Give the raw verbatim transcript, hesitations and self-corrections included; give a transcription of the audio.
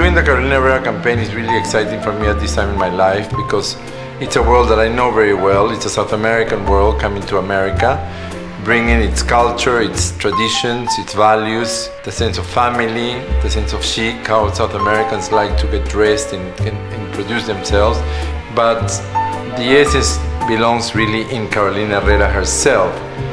Doing the Carolina Herrera campaign is really exciting for me at this time in my life because it's a world that I know very well. It's a South American world coming to America, bringing its culture, its traditions, its values, the sense of family, the sense of chic, how South Americans like to get dressed and, and, and produce themselves. But the essence belongs really in Carolina Herrera herself.